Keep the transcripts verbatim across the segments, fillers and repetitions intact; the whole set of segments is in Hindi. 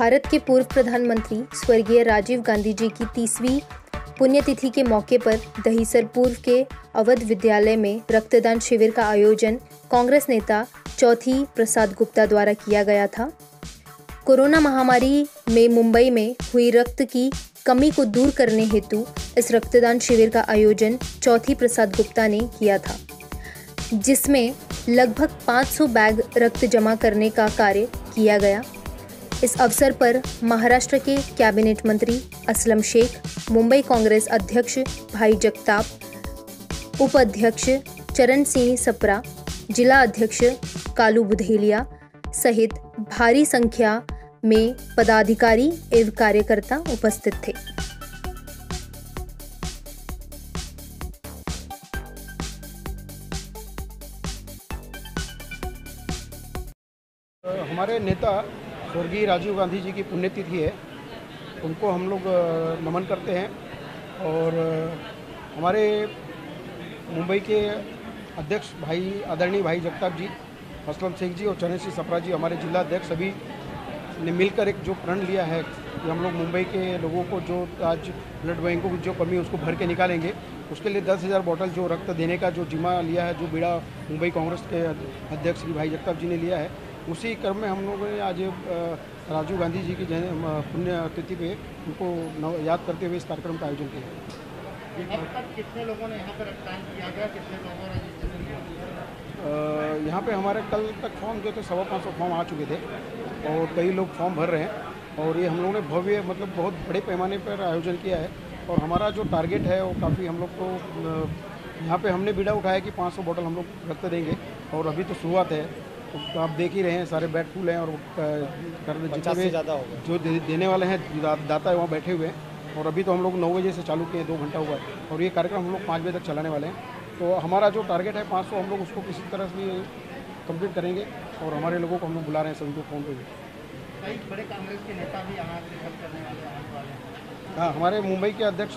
भारत के पूर्व प्रधानमंत्री स्वर्गीय राजीव गांधी जी की तीसवीं पुण्यतिथि के मौके पर दहीसर पूर्व के अवध विद्यालय में रक्तदान शिविर का आयोजन कांग्रेस नेता चौथी प्रसाद गुप्ता द्वारा किया गया था। कोरोना महामारी में मुंबई में हुई रक्त की कमी को दूर करने हेतु इस रक्तदान शिविर का आयोजन चौथी प्रसाद गुप्ता ने किया था, जिसमें लगभग पाँच सौ बैग रक्त जमा करने का कार्य किया गया। इस अवसर पर महाराष्ट्र के कैबिनेट मंत्री असलम शेख, मुंबई कांग्रेस अध्यक्ष भाई जगताप, उपाध्यक्ष चरण सिंह सप्रा, जिला अध्यक्ष कालू बुधेलिया सहित भारी संख्या में पदाधिकारी एवं कार्यकर्ता उपस्थित थे। हमारे नेता स्वर्गीय राजीव गांधी जी की पुण्यतिथि है, उनको हम लोग नमन करते हैं। और हमारे मुंबई के अध्यक्ष भाई आदरणीय भाई जगताप जी, असलम शेख जी और चरण सिंह सप्रा जी, हमारे जिला अध्यक्ष, सभी ने मिलकर एक जो प्रण लिया है कि हम लोग मुंबई के लोगों को जो आज ब्लड बैंकों की जो कमी है उसको भर के निकालेंगे। उसके लिए दस हज़ार बोतल जो रक्त देने का जो जिम्मा लिया है, जो बीड़ा मुंबई कांग्रेस के अध्यक्ष श्री भाई जगताप जी ने लिया है, उसी क्रम में हम लोगों ने आज राजीव गांधी जी की पुण्य तिथि पे उनको याद करते हुए इस कार्यक्रम का आयोजन किया। अब तक कितने लोगों ने यहाँ पर रक्तदान किया गया, कितने लोगों ने रजिस्ट्रेशन किया? यहाँ पे हमारे कल तक फॉर्म जो थे सवा पाँच सौ फॉर्म आ चुके थे और कई लोग फॉर्म भर रहे हैं। और ये हम लोगों ने भव्य मतलब बहुत बड़े पैमाने पर आयोजन किया है। और हमारा जो टारगेट है वो काफ़ी हम लोग को यहाँ पे हमने बीड़ा उठाया कि पाँच सौ बोतल हम लोग रक्त देंगे। और अभी तो शुरुआत है, तो आप देख ही रहे हैं सारे बैग फुल हैं और जितने भी ज़्यादा होगा जो दे, देने वाले हैं दा, दाता है वहाँ बैठे हुए हैं। और अभी तो हम लोग नौ बजे से चालू किए, दो घंटा हुआ है और ये कार्यक्रम हम लोग पाँच बजे तक चलाने वाले हैं। तो हमारा जो टारगेट है पाँच सौ, हम लोग उसको किसी तरह से भी कंप्लीट करेंगे। और हमारे लोगों को हम लोग बुला रहे हैं सभी को फ़ोन पे भी। कई बड़े कांग्रेस के नेता भी यहाँ से हेल्प करने वाले आने वाले हैं। हाँ, हमारे मुंबई के अध्यक्ष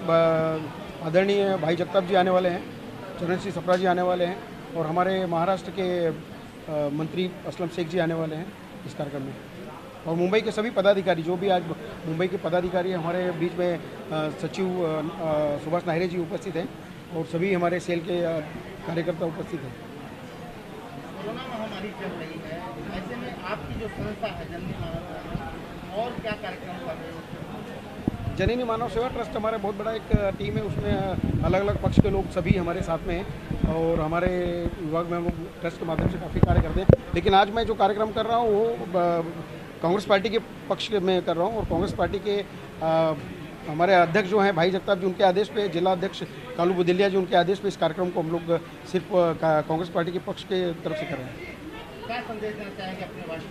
आदरणीय भाई जगताप जी आने वाले हैं, चरण सिंह सप्रा जी आने वाले हैं और हमारे महाराष्ट्र के मंत्री असलम शेख जी आने वाले हैं इस कार्यक्रम में। और मुंबई के सभी पदाधिकारी जो भी आज मुंबई के पदाधिकारी हमारे बीच में सचिव सुभाष नायरे जी उपस्थित हैं और सभी हमारे सेल के कार्यकर्ता उपस्थित हैं। कोरोना महामारी चल रही है, ऐसे में आपकी जो संस्था है जननी मानव सेवा, और क्या कार्यक्रम कर रहे हो? जननी मानव सेवा ट्रस्ट हमारा बहुत बड़ा एक टीम है, उसमें अलग अलग पक्ष के लोग सभी हमारे साथ में हैं और हमारे विभाग में हम लोग ट्रस्ट के माध्यम से काफ़ी कार्य करते हैं। लेकिन आज मैं जो कार्यक्रम कर रहा हूँ वो कांग्रेस पार्टी के पक्ष में कर रहा हूँ और कांग्रेस पार्टी के आ, हमारे अध्यक्ष जो हैं भाई जगताप जी, उनके आदेश पे, जिला अध्यक्ष कालू बुधेलिया जी, उनके आदेश पे इस कार्यक्रम को हम लोग सिर्फ कांग्रेस पार्टी के पक्ष के तरफ से कर रहे हैं। क्या संदेश देना चाहेंगे अपने वार्ड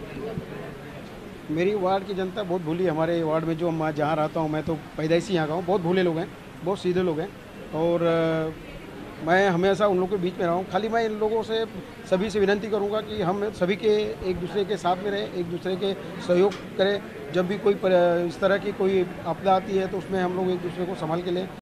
को? मेरी वार्ड की जनता बहुत भूली। हमारे वार्ड में जो मैं जहाँ रहता हूँ, मैं तो पैदाइशी यहाँ का हूँ, बहुत भूले लोग हैं, बहुत सीधे लोग हैं और आ, मैं हमेशा उन लोगों के बीच में रहा हूँ। खाली मैं इन लोगों से सभी से विनती करूँगा कि हम सभी के एक दूसरे के साथ में रहें, एक दूसरे के सहयोग करें। जब भी कोई इस तरह की कोई आपदा आती है तो उसमें हम लोग एक दूसरे को संभाल के लें।